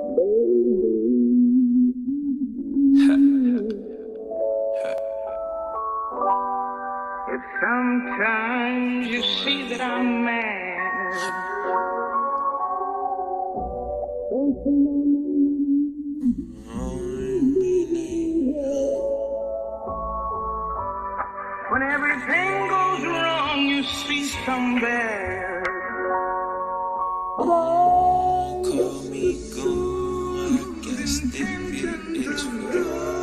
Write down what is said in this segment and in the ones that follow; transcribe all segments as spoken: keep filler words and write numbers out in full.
If sometimes you see that I'm mad, when everything goes wrong, you see some bad. Call me gone, I guess this is for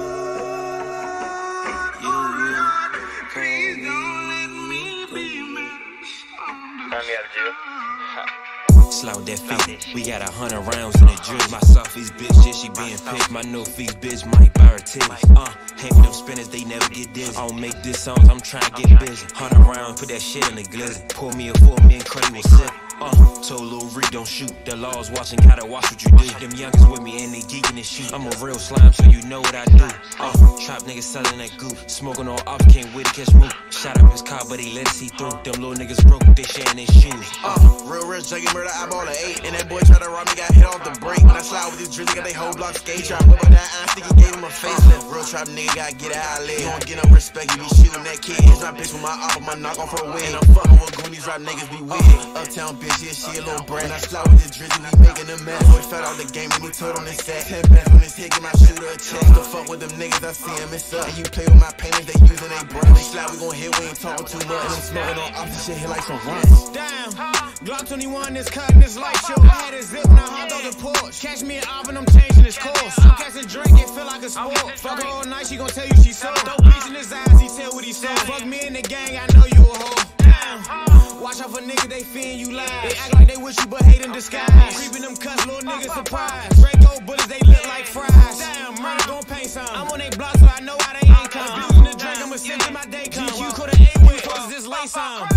Slow that feet, we got a hundred rounds in the drill. My Southeast bitch, yeah, she being picked. My Northeast bitch might buy her titties. Uh, hang with them spinners, they never get dizzy. I don't make this songs, I'm trying to get busy. Hundred rounds, put that shit in the glizzy. Pour me a four, me and Cray will sip. Uh, told Lil Reed don't shoot. The laws watching, gotta watch what you do. Them youngins with me and they geeking and shit. I'm a real slime, so you know what I do. Uh, trap niggas selling that goop. Smoking on ops, can't wait to catch move. Shot up his car, but he let it see through. Them little niggas broke, they sharing their shoes. Uh, real rich, junkie murder, I ball an eight. And that boy try to rob me, got hit off the brake. When I slide with this drizzy, got they whole block skate. Try to whip on that iron stick, he gave him a facelift. Real trap nigga, gotta get out of leg. You don't get no respect, you be shooting that kid. Here's my bitch with my op, my knock off her wig. And I'm fucking with goonies, rap niggas be weird. Uptown bitch, yeah, she a little brand. I slide with this drizzy, we making a mess. Boy fell out the game and he told on his set. Ten bands on his head, get my shooter a check. The fuck with them niggas, I see him, it's up. And you play with my painters, they using they brand. They slide, we gon' hit, we ain't talking too much. And I'm smoking on ops and shit, hit like some runs. Damn, Glock twenty-one, this cutting this light show. I had a zip, now hopped on the porch. Catch me an op and I'm changing his course. I'm catching drink, it feel like a sport. Fuck her all night, she gon' tell you she sold. Don't bitch in his eyes, he tell what he said. Fuck me in the gang, I know you a hoe. Damn, watch out for niggas, they feeling you lies. They act like they wish you, but hate in disguise. Creeping them cuss, little niggas surprised. Draco bullets, they look like fries. Damn, murder gon' pay some. I'm on they block, so I know how they ain't come. Abusing the drink, I'ma send to my day come. G Q coulda ate with, cause this late some.